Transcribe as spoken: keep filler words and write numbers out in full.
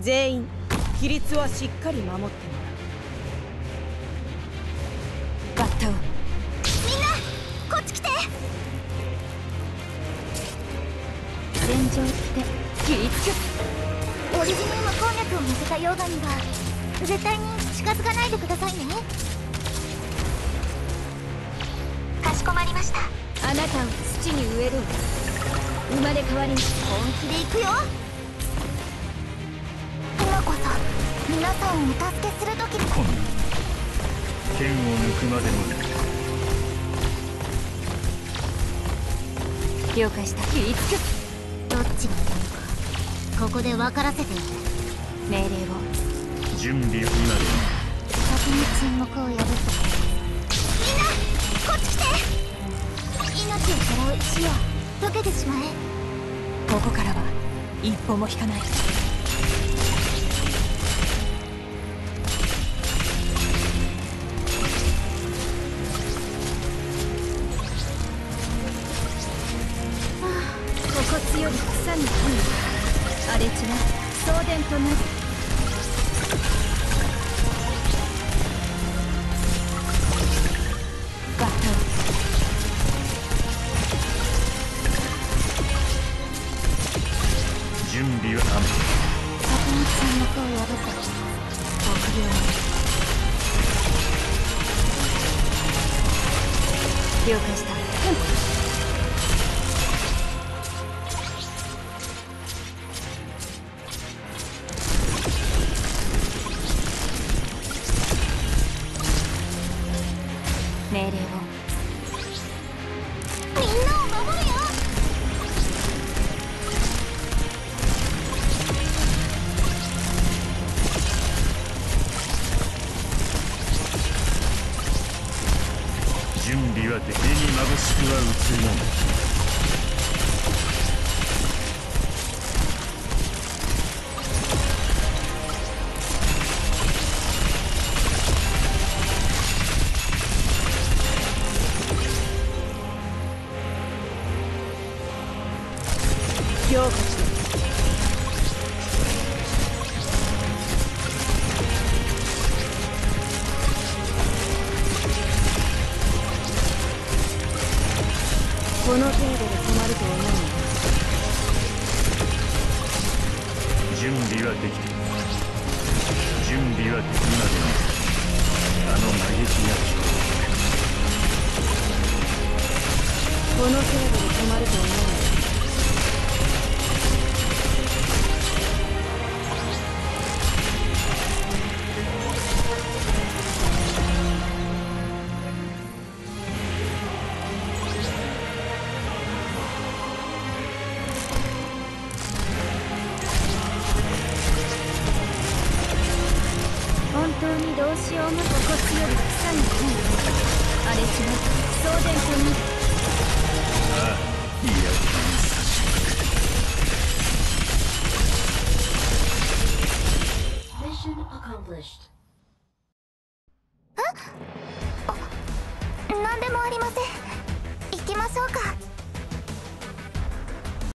全員規律はしっかり守ってもらう。バッタをみんなこっち来て。 戦場って規律。 オリジニウム鉱脈を乗せた溶岩には絶対に近づかないでくださいね。かしこまりました。 あなたを土に植える。生まれ変わりに本気で行くよ。今こそ皆さんをお助けする時に。 今度剣を抜くまでも了解した。規律。 どっちがいるのかここで分からせている。 命令を。 準備今でも。 先に沈黙を破った。みんなこっち来て。命をさらう石よ、溶けてしまえ。 ここからは一歩も引かない。ここ強り草に入る。荒れ地は送電となる。バッタを準備は雨。 先に沈黙を破った。 臆病に了解した。命令を。 みんなを守るよ。 準備はでき目に眩しくは映るもの。 評価して。この程度で止まると思うの。 準備はできている。準備はできまでもあの嘆きが聞ここの程度で止まると思うの。本当にどうしようも心地より草に入る。荒れ地は送電となる。 ああ、いや